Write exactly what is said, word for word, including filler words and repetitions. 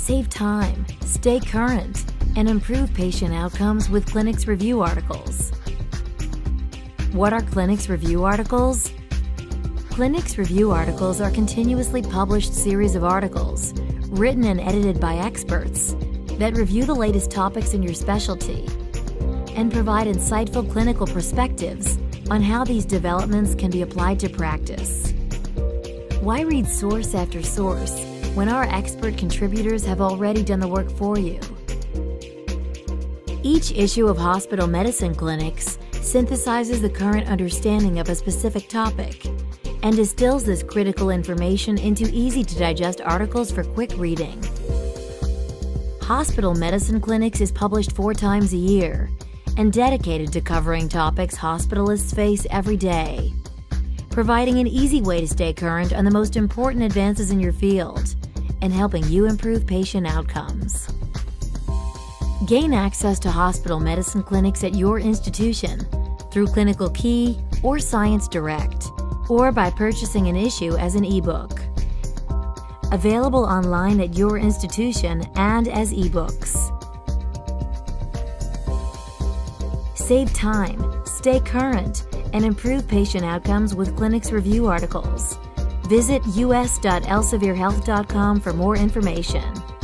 Save time, stay current, and improve patient outcomes with Clinics Review articles. What are Clinics Review articles? Clinics Review articles are continuously published series of articles, written and edited by experts, that review the latest topics in your specialty and provide insightful clinical perspectives on how these developments can be applied to practice. Why read source after source when our expert contributors have already done the work for you? Each issue of Hospital Medicine Clinics synthesizes the current understanding of a specific topic and distills this critical information into easy-to-digest articles for quick reading. Hospital Medicine Clinics is published four times a year and dedicated to covering topics hospitalists face every day, providing an easy way to stay current on the most important advances in your field and helping you improve patient outcomes. Gain access to hospital medicine clinics at your institution through Clinical Key or Science Direct, or by purchasing an issue as an ebook. Available online at your institution and as ebooks. Save time, stay current, and improve patient outcomes with Clinics Review articles. Visit u s dot elsevier health dot com for more information.